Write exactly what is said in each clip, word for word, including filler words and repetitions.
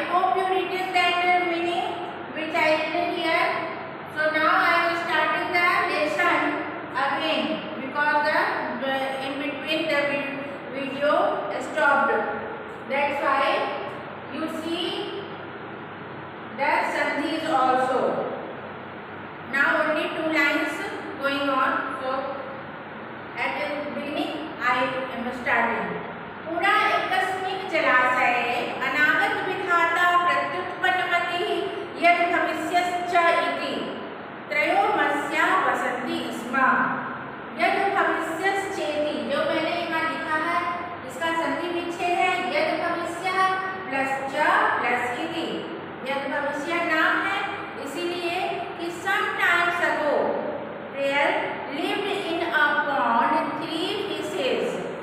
hope you written that uh, meaning which I written here. So now I am starting the lesson again because the, the in between the video stopped. That's why you see the sandhis also. Now only two lines going on. So at the beginning I am starting. पुरा एकस्मिन् जलाशये अनागत विधाता प्रत्युत्पन्नमति यद् भविष्यश्च इति त्रयोमस्या वसन्ति स्म। यद् भविष्यश्चेति जो मैंने यहाँ लिखा है इसका संधि विच्छेद है यद् भविष्यः प्लस च प्लस इति। यद् भविष्य नाम है इसीलिए कि some times ago there lived in a pond three fishes.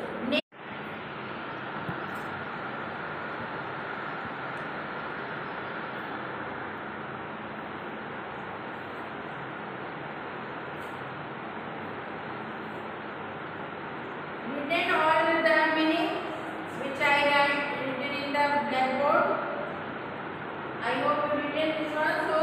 Written all the meaning which I write written in the blackboard. I hope you written this one. So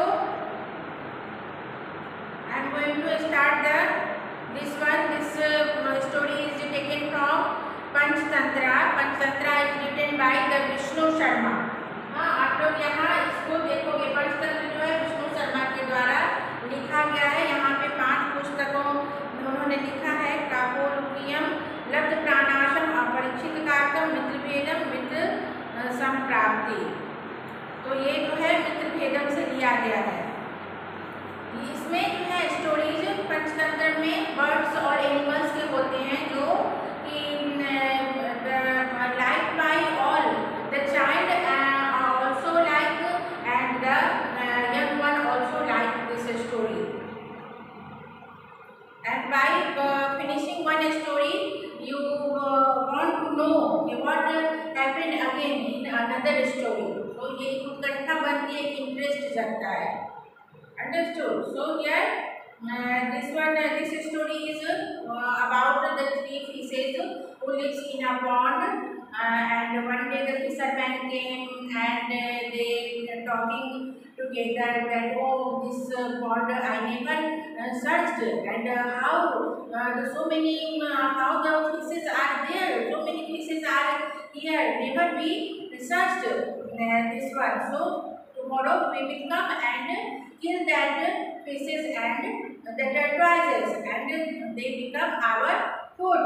I am going to start the this one. This uh, story is taken from Panchtantra. Panchtantra is written by the Vishnu Sharma. हाँ आप लोग यहाँ इसको देखोगे पंचतंत्र जो है विष्णु शर्मा के द्वारा लिखा गया है। यहाँ पे पांच पुस्तकों उन्होंने लिखा है। कापोलुकियम लब्ध प्राणाशम अपरीक्षित कारकम मित्र भेदम मित्र संप्राप्ति। तो ये जो है मित्र भेदम से लिया गया है। इसमें जो है स्टोरीज पंचतंत्र में बर्ड्स और एनिमल्स के होते हैं जो कि like by all the child also like and the young one also like this story. And by finishing one story you uh, want to know what happened again in another story. So ये उत्कंठा बनती है, interest जगता है। Understood? So here uh, this one uh, this story is uh, about the three fishes who lives in a pond uh, and one day the fisherman came and uh, they were talking together that oh this uh, pond I never uh, searched and uh, how uh, the so many uh, how the fishes are there, so many fishes are here, never we researched uh, this one. So tomorrow we will come and kill that fishes and the tortoises and they become our food.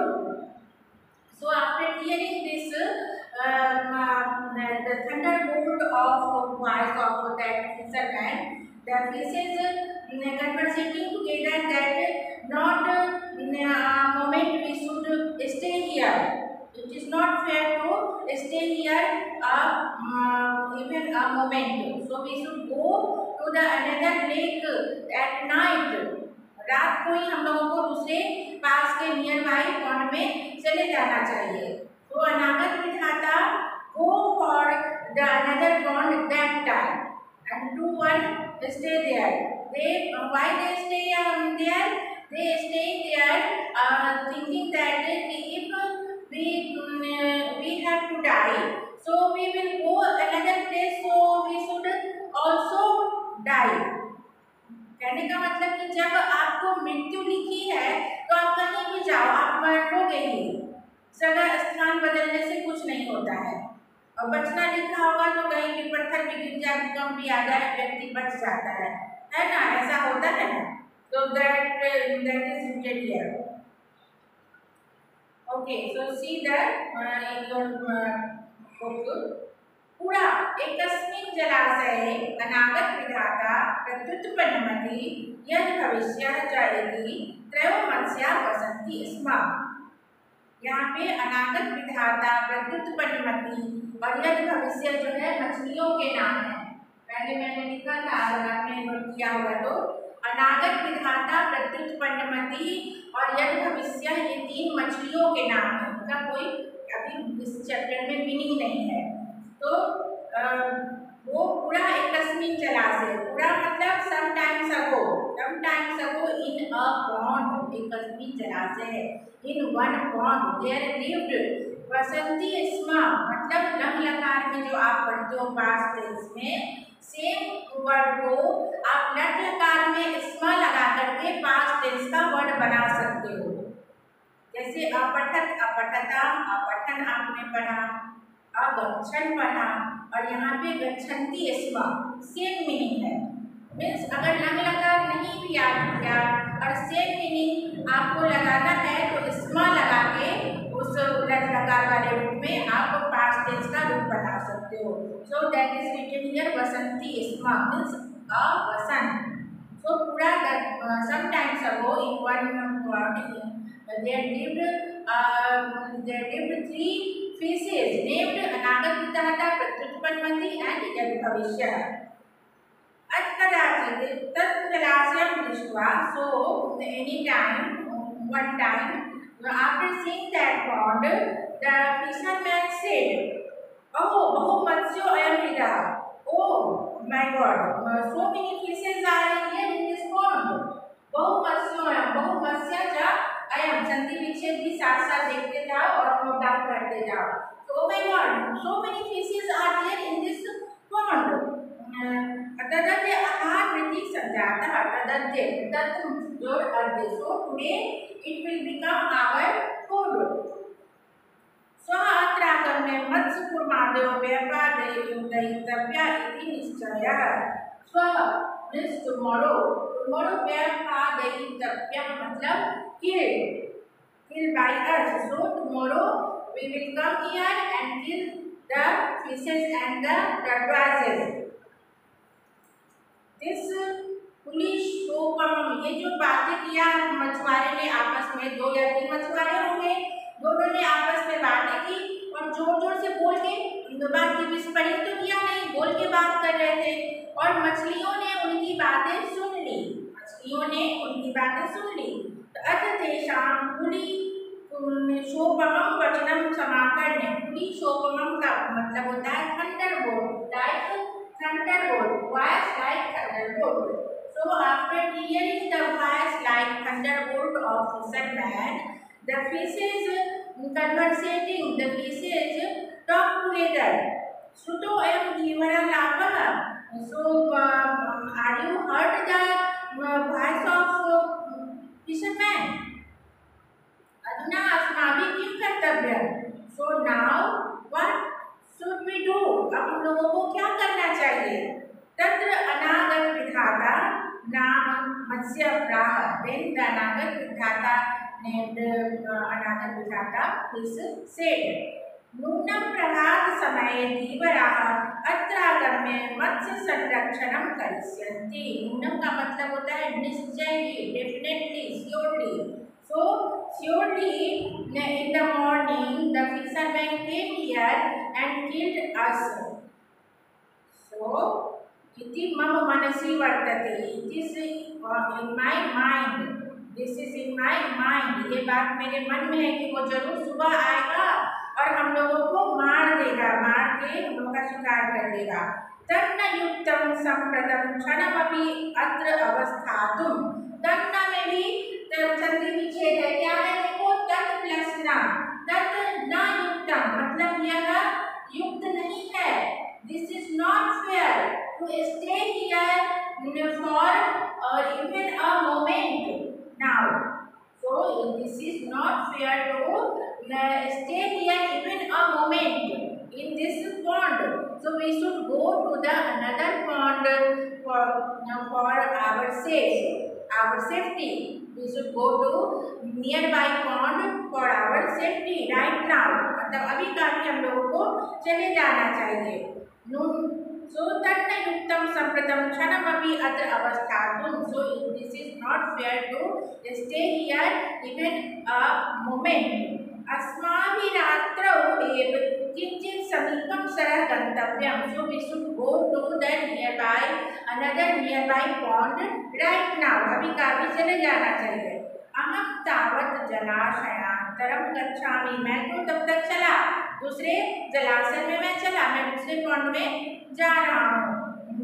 So after hearing this um, uh, the thunderbolt of voice of that fisherman, the fishes uh, conversating together that not uh, moment we should stay here. It is not fair to stay here uh, uh, even a moment. So we should go to the another lake at night. रात को ही हम लोगों को दूसरे पास के near by pond में चले जाना चाहिए। तो अनागत विधाता go for the another pond that time and two one stay there. They why they stay um, there? They stay there uh, thinking that if we uh, we have to die, so we will go another place. So we should also die. कहने का मतलब कि जब आपको मृत्यु लिखी है तो आप कहीं भी जाओ आप मरोगे ही। जगह स्थान बदलने से कुछ नहीं होता है। और बचना लिखा होगा तो कहीं भी पत्थर भी गिर जाए भूकंप भी आ जाए व्यक्ति बच जाता है, है ना? ऐसा होता है ना? तो that that is written here. Okay so see that in your book. पुरा एकस्मिन् जलाशये अनागत विधाता प्रत्युत्पन्नमति यद् भविष्यः च इति त्रयोमस्या वसन्ति स्म। यहाँ पे अनागत विधाता प्रत्युत्पन्नमति और यद् भविष्य जो है मछलियों के नाम है। पहले मैंने लिखा था, अगर आपने नोट किया होगा तो अनागत विधाता प्रत्युत्पन्नमति और यद् भविष्य ये तीन मछलियों के नाम है। उनका कोई अभी इस चैप्टर में मीनिंग नहीं है। तो आ, वो पूरा एकस्मिन् जलाशय, पूरा मतलब some times ago, some times ago in a pond, एकस्मिन् जलाशय जलाशय in one pond there lived वसंती स्मा, मतलब लंग लकार में जो आप पढ़ते हो पास्ट टेंस में, सेम वर्ड को आप लट लकार में स्मा लगा करके पास्ट टेंस का वर्ड बना सकते हो। जैसे अपठत अपठताम, अपठन आपने पढ़ा, अगच्छन पढ़ा, और यहाँ पे गच्छन्ति स्मा, सेम मीनिंग है। मीन्स अगर लंग लकार नहीं भी याद किया और सेम मीनिंग आपको लगाना है तो स्मा लगा के उस लट लकार वाले रूप में आप पास्ट टेंस का रूप बना सकते हो। So that is written here वसंती स्मा मीन्स अ वसंत। सो पूरा sometimes ago in one word there lived uh, there lived three fishes named Anagat Vidhata, Pratyutpannamati and यद भविष्य। अत्कदाचित् तत् जलाशयं दृष्ट्वा, so any time, one time, after seeing that pond, the fisherman said, "Oh, बहु मत्स्यो अयं विदः." Oh my God, so many fishes are here in this pond. बहु मत्स्यो अयं, बहु मत्स्य च अयं, संधि विच्छेद भी साथ साथ देखते जाओ और नोट डाउन करते जाओ। So oh my God, so many fishes are there in this pond. तदद्य आहार वृत्ति संजातः, तदद्य तत् जोड़ अर्धे, so today it will become our food. स्वः अत्र आगम्य मत्स्य कूर्मादयो व्यापादयितव्या इति निश्चयः। स्वः means tomorrow, tomorrow व्यापादयितव्या मतलब kill, kill by us. So tomorrow we will come here and kill the fishes and the tortoises. This पुलिस शोकम, ये जो बातें किया मछुआरे ने आपस में, दो या तीन मछुआरे होंगे, दोनों ने आपस में बातें की और जोर जोर से बोल के बात की, विस्फोट तो किया नहीं, बोल के बात कर रहे थे और मछलियों ने उनकी बातें सुन ली, मछलियों ने उनकी बातें सुन ली। तो अथ तेषां पुली शोकमम वचनम समाकर्ण्य, पुली शोकमम का मतलब होता है thunderbolt, like thunderbolt, voice like thunderbolt. So after hearing the voice like thunderbolt of fisherman, the fishes conversating, the fishes talk together. Shruto ayam dhimara lapah. So uh, are you heard the uh, voice of uh, fisherman? Aduna asmavi kim kartavya. So now what should we do? अब हम लोगों को क्या करना चाहिए? तत्र अनागत विधाता नाम मत्स्य प्राह, then the अनागत विधाता named uh, अनागत विधाता is said, नूनं प्रभात समये धीवराः अत्र आगम्य मत्स्य संरक्षणं करिष्यन्ति। नूनं का मतलब होता है निश्चय ही, definitely, surely. So surely in the morning the fisherman came here and killed us. So iti mam manasi vartate, it is in my mind, this is in my mind, ये बात मेरे मन में है कि वो जरूर सुबह आएगा और हम लोगों को मार देगा, मार के हम लोगों का शिकार कर देगा। तन्न युक्तम संप्रतम क्षणमपि अत्र अवस्थातुम, तन्न में भी संधि विच्छेद है, क्या है देखो, तत् प्लस ना, तत् न युक्तम मतलब यह युक्त नहीं है, this is not fair to stay here for or even a moment now. So this is not fair to stay here even a moment in this pond. So we should go to the another pond for for our safe, our safety. We should go to nearby pond for our safety right now. मतलब अभी काफी हम लोगों को चले जाना चाहिए। So तन्न युक्तम संप्रतम क्षणमपि अत्र अवस्थातुं। So this is not fair to stay here even a moment. अस्माभिरात्रौ एव किंचित समीपं सरः गन्तव्यं। So we should go to the nearby another nearby pond right now. अभी काफी चले जाना चाहिए। अहम तावत् जलाशयान्तरं गच्छामि। मैं तो तब तक चला, दूसरे जलाशय में मैं चला, मैं दूसरे पॉन्ड में जा रहा हूँ।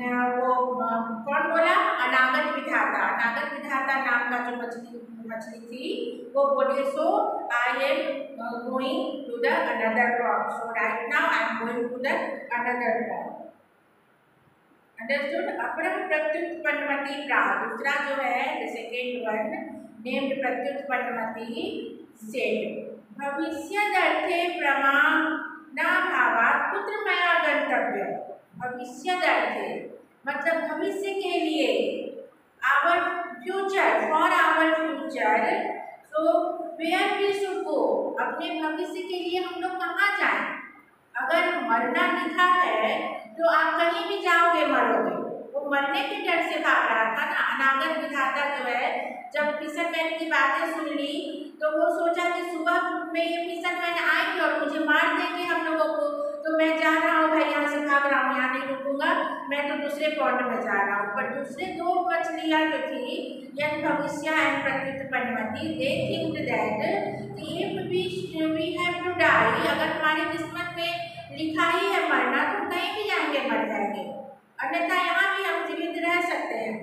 वो कौन बोला, अनागत विधाता, अनागत विधाता नाम का जो मछली मछली थी वो बोले, so I am going to the another rock, so right now I am going to the another rock. Understood. अपरम प्रत्युत्पन्नमति प्राग, दूसरा जो है the second one named Pratyutpannamati said, भविष्यदर्थे प्रमाणाभावात् कुत्र मया गन्तव्यम्। भविष्यदर्थे मतलब भविष्य के लिए, our future, for our future, so where we should go, अपने भविष्य के लिए हम लोग कहाँ जाएं। अगर मरना लिखा है तो आप कहीं भी जाओगे मरोगे, वो मरने के डर से भाग रहा था ना। अनागत विधाता जो है जब फिशरमैन की बातें सुन ली तो वो सोचा कि सुबह में ये फिशरमैन आएंगे और मुझे मार देंगे हम लोगों को, तो मैं जा रहा हूँ भाई, यहाँ से भाग रहा हूँ, यहाँ नहीं रुकूंगा, मैं तो दूसरे पॉइंट में जा रहा हूँ। पर दूसरे दो मछलियाँ जो थी, Yad Bhavishya and Pratyutpannamati, they think that if we we have to die, अगर हमारी किस्मत में लिखा ही है मरना तो कहीं भी जाएंगे मर जाएंगे, अन्यथा यहाँ भी हम जीवित रह सकते हैं।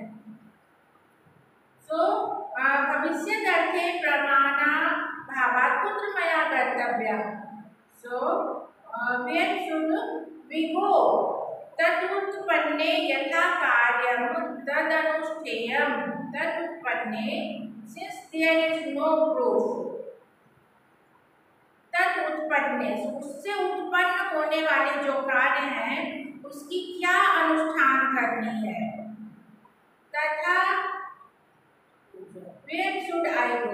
सो भविष्यदर्थे प्रमाणाभावात् कुत्र मया गन्तव्यम्, so where should we go, तदुत्पन्ने यथा कार्यं तदनुष्ठेयं, तदुत्पन्ने since there is no proof, तदुत्पन्ने उससे उत्पन्न होने वाले जो कार्य हैं उसकी क्या अनुष्ठान करनी है, तथा where should I go,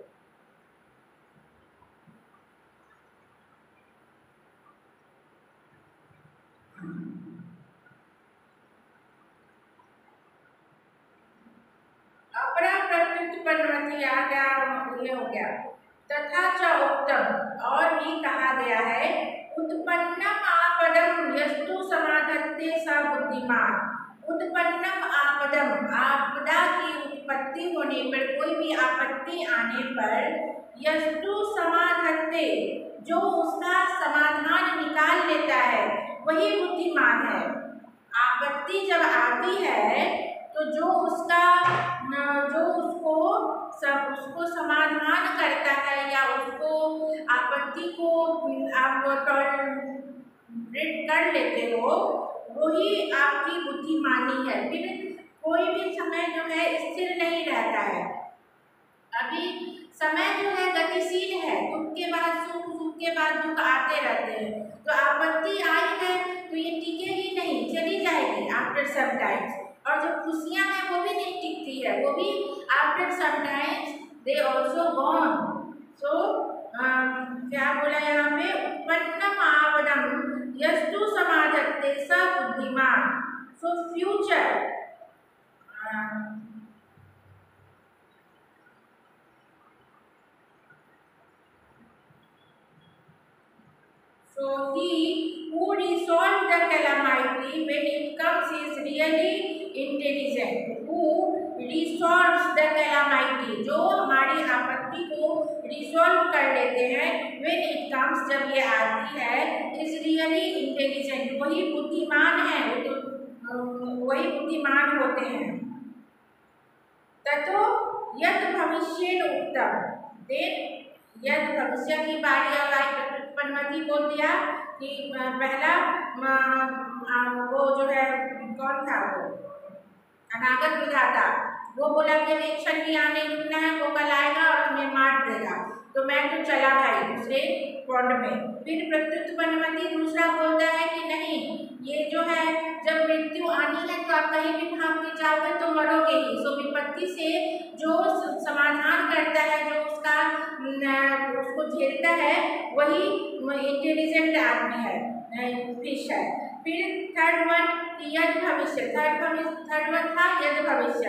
अपरा प्रत्युत्पन्नमति आ गया, ये हो गया। तथा च उत्तम, और भी कहा गया है, उत्पन्नम आपदम यस्तु समाधत्ते स बुद्धिमान, उत्पन्नम आपदम, आपदा की उत्पत्ति होने पर, कोई भी आपत्ति आने पर, यस्तु समाधत्ते, जो उसका समाधान निकाल लेता है वही बुद्धिमान है। आपत्ति जब आती है तो जो उसका जो उसको सब उसको समाधान करता है या उसको आपत्ति को आप टॉलरेट कर लेते हो, वही आपकी बुद्धिमानी है। फिर कोई भी समय जो है स्थिर नहीं रहता है। अभी समय जो है गतिशील है, दुख के बाद सुख, सुख के बाद दुख आते रहते हैं। तो आपत्ति आई है तो ये टिकेगी नहीं, चली जाएगी आफ्टर सम टाइम्स। और जो खुशियां हैं वो भी नहीं टिकती है, वो भी after some times they also gone. So क्या बोला यहाँ पे, उत्पन्नम आपदम यस्तु समाधत्ते स बुद्धिमान। So future, so he who resolved the calamity when it comes is really intelligent. Who resolves the calamity, जो हमारी आपत्ति को रिजॉल्व कर लेते हैं, when it comes, जब ये आती है, is really intelligent, वही बुद्धिमान है, वही बुद्धिमान होते हैं। ततो यत् भविष्येन उक्तम, देन यद भविष्य की बारी अब आई, प्रत्युत्पन्नमति बोल दिया कि पहला वो जो है कौन था, वो अनागत विधाता, वो बोला कि एक क्षण भी आने रुकना है, वो कल आएगा और हमें मार देगा, तो मैं तो चला भाई दूसरे पॉइंट में। फिर प्रत्युत्पन्नमति दूसरा बोलता है कि नहीं, ये जो है जब मृत्यु आनी है तो आप कहीं भी भाग के जाओगे तो मरोगे ही। सो विपत्ति से जो समाधान करता है, जो उसका उसको झेलता है, वही इंटेलिजेंट आदमी है, फिश है। फिर थर्ड वन यद भविष्य, थर्ड थर्ड वन था यद भविष्य।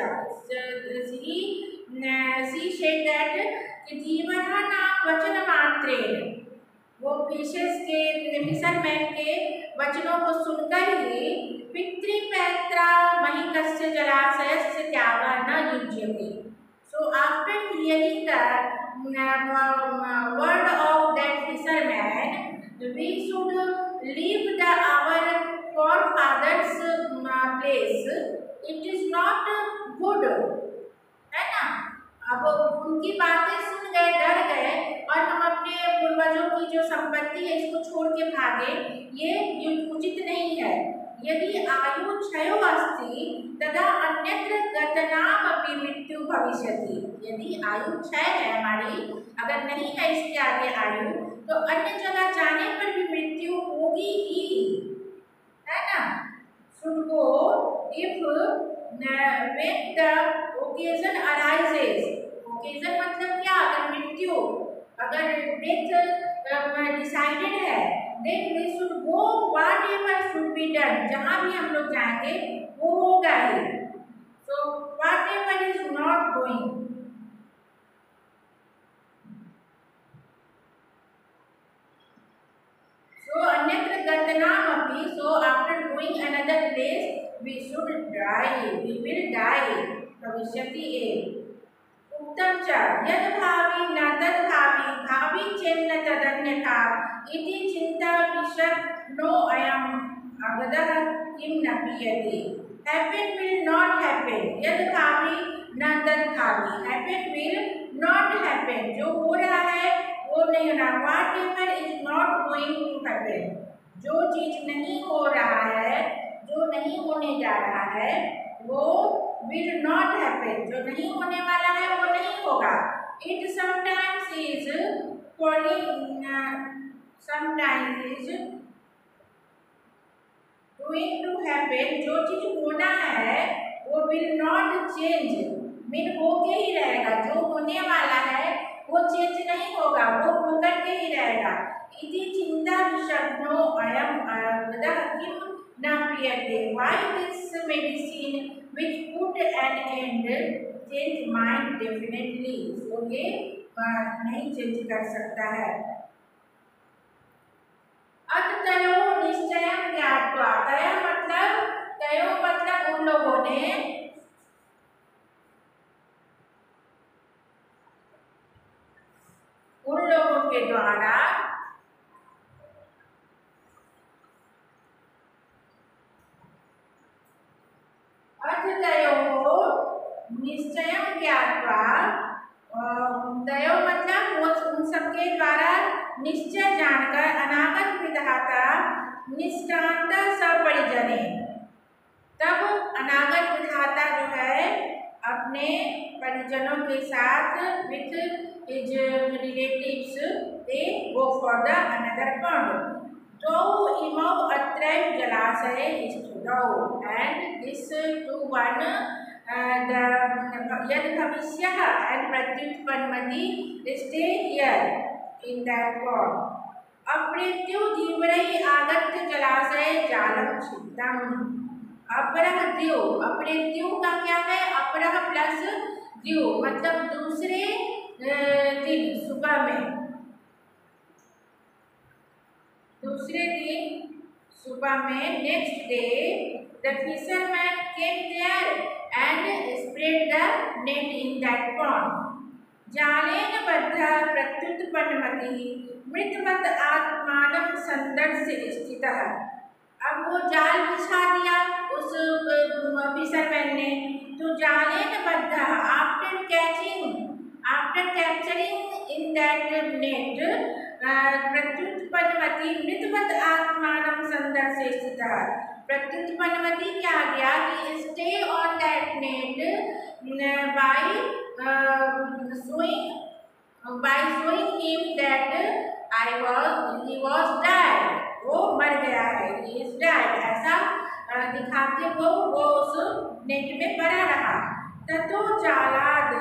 सी सेड दैट जीवन नाम वचन मात्रेण, वो फिशेस के फिशरमैन के वचनों को सुनकर ही पितृपैत्रा महिकस्य जलाशयस्य त्यागा न युज्यते। So after hearing the word of that fisherman, we should leave the our forefathers place, it is not good, है ना। अब उनकी बातें सुन गए, डर गए और हम अपने पूर्वजों की जो संपत्ति है इसको छोड़ के भागे, ये उचित नहीं है। यदि आयु क्षयो अस्ति तदा अन्यत्र गतनामपि मृत्यु भविष्यति। यदि आयु क्षय है हमारी, अगर नहीं है इसके आगे आयु, तो अन्य जगह जाने पर भी मृत्यु होगी ही, है ना। Should go if when the occasion arises. occasion मतलब क्या, अगर मृत्यु, अगर डेथ डिसाइडेड है, then we should go whatever should be done. जहाँ भी हम लोग जाएंगे वो होगा ही। So whatever is not going. So अन्यत्र गतनामपि, so after going another place we should die, we will die. भविष्यति एव। उत्तम च यद् भावी न तद् भावी, भावी चेन्न तदन्यथा इति चिंता विशद नो अयम् अगदः किं न पीयते। Happen will not happen, यद् भावी न तद् भावी, happen will not happen, जो हो रहा है वो नहीं होना। Whatever is not going to happen, जो चीज नहीं हो रहा है, जो नहीं होने जा रहा है, वो will not happen, जो नहीं होने वाला है वो नहीं होगा। It sometimes is falling, sometimes is going to happen, जो चीज होना है वो will not change, mean होके ही रहेगा। जो होने वाला है वो चेंज नहीं होगा, वो होकर के ही रहेगा। इति चिंता विषग्नो अयम् अगदः किं न पीयते। Why this medicine which put an end change mind definitely, so ये नहीं चेंज कर सकता है। अतयो निश्चयं ज्ञात्वा, तय मतलब, तयो मतलब उन लोगों ने, उन लोगों के द्वारा निश्चयं ज्ञात्वा, तयो मतलब उन सबके द्वारा निश्चय जानकर अनागत विधाता निष्क्रांत सपरिजने, तब अनागत विधाता जो है अपने परिजनों के साथ with his relatives they go for the another pond. द्वौ इमौ अत्रैव जलाशये स्थितौ, and this to one Yad Bhavishya and Pratyutpannamati stay here in that pond. अप्रेत्यो धीवरै आगत्य जलाशये जालं छिद्दम्। अपरः द्यौ, अप्रेत्यो का क्या है, अपरः प्लस द्यौ मतलब दूसरे दिन सुबह में, दूसरे दिन सुबह में, next day the fisherman came there and spread the net in that pond. जालेन बद्धः प्रत्युत्पन्नमतिः मृतवत् आत्मानं संदर्श्य स्थितः। अब वो जाल बिछा दिया उस फिशरमैन ने, तो जालेन बद्धः, after catching, after capturing in that net, Pratyutpannamati मृतवत् आत्मानं संदर्श्य स्थितः। प्रत्युत्पन्नमति क्या गया कि stay on that net by showing by showing him that I was he was dead, वो मर गया है, ही इज डेड, ऐसा दिखाते वो वो उस नेट में पड़ा रहा। ततो जालाद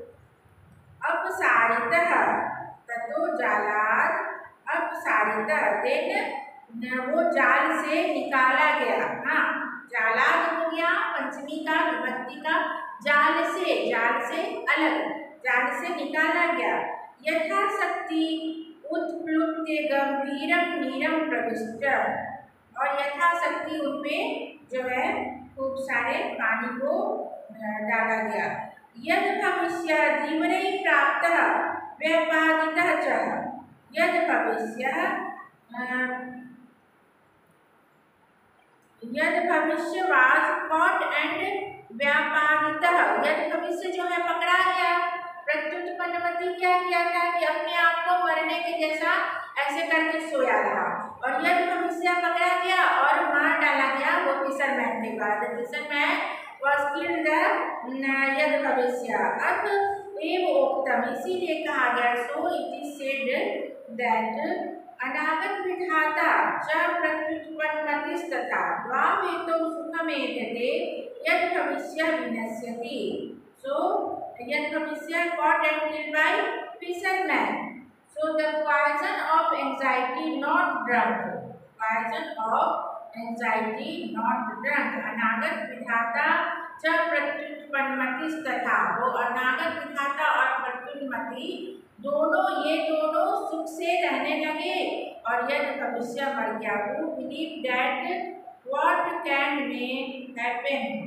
अपसारितः, ततो जालाद अपसारितः, देन वो जाल से निकाला गया। हाँ, जालाद हो गया पंचमी का, विभक्ति का, जाल से, जाल से अलग, जाल से निकाला गया। यथाशक्ति उत्प्लुत्य गंभीरम नीरम प्रविष्ट, और यथाशक्ति उनपे जो है खूब सारे पानी को डाला गया। यद भविष्य धीवरै प्राप्तः व्यापादितः च, यद भविष्य यद भविष्य वाज कॉट एंड व्यापारितः, यद भविष्य जो है पकड़ा गया, प्रत्युत्पन्नमति क्या किया था कि अपने आप को मरने के जैसा ऐसे करके सोया रहा, और यद भविष्य पकड़ा गया और मार डाला गया वो फिशरमैन के बाद। फिशरमैन was killed the यद भविष्य। अब एव उक्तम, इसीलिए कहा गया, so it is said that Anagat Vidhata च प्रत्युत्पन्नमतिस्तथा द्वावेतौ सुखमेधते यद भविष्य विनश्यति। सो यद भविष्य caught and killed by fisherman. So the poison of anxiety not drunk, poison of anxiety not drunk। अनागत Vidhata च प्रत्युत्पन्नमतिस्तथा, वो अनागत विधाता और प्रत्युन्मति दोनों, ये दोनों सुख से रहने लगे और यद भविष्य मर गया। वो believe that what can may happen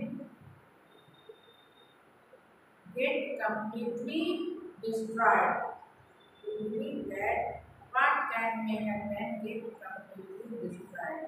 get completely destroyed. Believe that what can may happen get completely destroyed।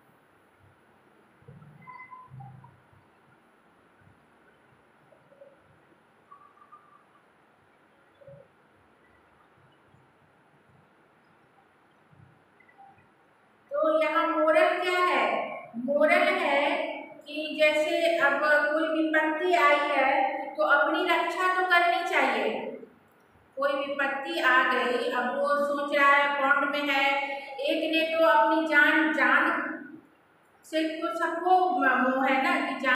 तो यहाँ मोरल क्या है? मोरल है कि जैसे अब कोई विपत्ति आई है तो अपनी रक्षा तो करनी चाहिए। कोई विपत्ति आ गई, अब वो सोच रहा है पौंड में है, एक ने तो अपनी जान जान से तो सबको मोह है ना कि जान